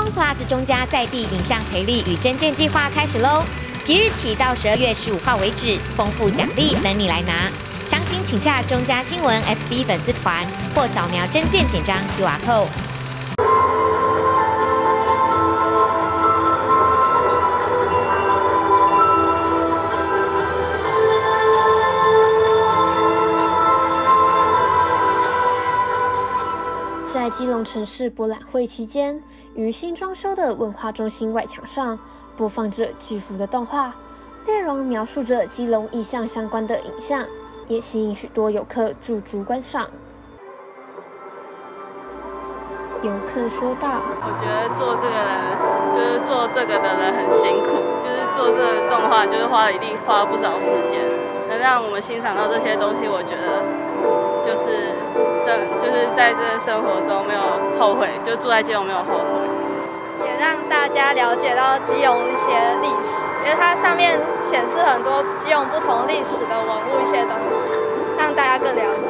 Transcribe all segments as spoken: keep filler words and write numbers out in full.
Plus 中家在地影像培力与征件计划开始喽！即日起到十二月十五号为止，丰富奖励等你来拿。详情请洽中家新闻 F B 粉丝团或扫描征件简章 Q R code。 在基隆城市博览会期间，于新装修的文化中心外墙上播放着巨幅的动画，内容描述着基隆意象相关的影像，也吸引许多游客驻足观赏。游客说道：“ 我觉得做这个人，就是做这个的人很辛苦，就是做这个动画，就是花了一定花了不少时间，能让我们欣赏到这些东西，我觉得就是生，就是在这个生活中没有后悔，就住在基隆没有后悔。” 也让大家了解到基隆一些历史，因为它上面显示很多基隆不同历史的文物一些东西，让大家更了解。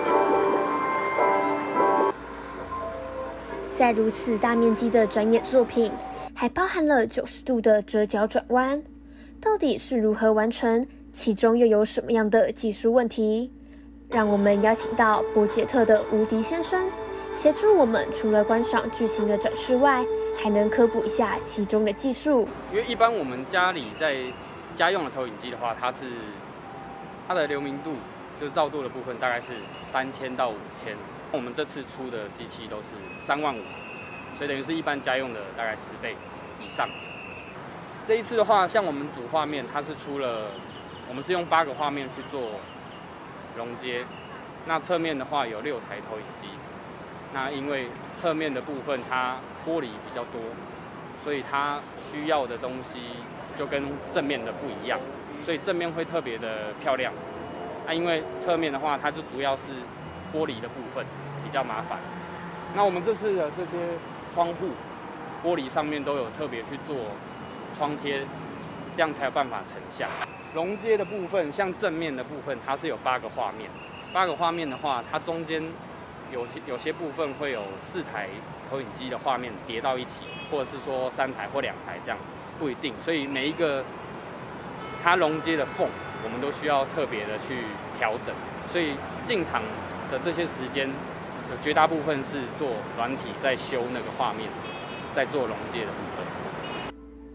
在如此大面积的展演作品，还包含了九十度的折角转弯，到底是如何完成？其中又有什么样的技术问题？让我们邀请到波杰特的无敌先生，协助我们除了观赏巨型的展示外，还能科普一下其中的技术。 因为一般我们家里在家用的投影机的话，它是它的流明度，就是照度的部分大概是三千到五千。我们这次出的机器都是三万五，所以等于是一般家用的大概十倍以上。这一次的话，像我们主画面，它是出了，我们是用八个画面去做熔接。那侧面的话有六台投影机。那因为侧面的部分它玻璃比较多，所以它需要的东西就跟正面的不一样，所以正面会特别的漂亮。那、啊、因为侧面的话，它就主要是玻璃的部分比较麻烦。那我们这次的这些窗户玻璃上面都有特别去做窗贴，这样才有办法成像。熔接的部分，像正面的部分，它是有八个画面，八个画面的话，它中间有些有些部分会有四台投影机的画面叠到一起，或者是说三台或两台这样，不一定。所以每一个它熔接的缝，我们都需要特别的去调整。所以进场的这些时间，有绝大部分是做软体在修那个画面，在做熔接的部分。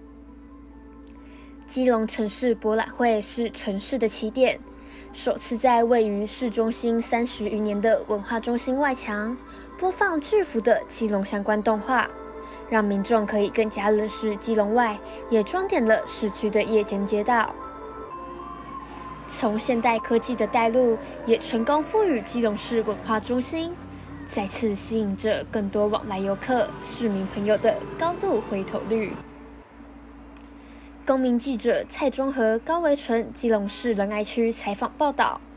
基隆城市博览会是城市的起点。首次在位于市中心三十余年的文化中心外墙播放巨幅的基隆相关动画，让民众可以更加认识基隆外，也装点了市区的夜间街道。从现代科技的带入，也成功赋予基隆市文化中心，再次吸引着更多往来游客、市民朋友的高度回头率。公民记者蔡中和、高维成，基隆市仁爱区采访报道。